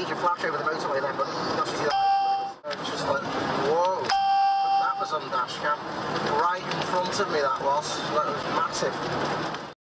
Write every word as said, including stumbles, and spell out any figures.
you flash over the motorway then, but not to see that. It's just like, whoa. That was on dash cam. Right in front of me that was. That was massive.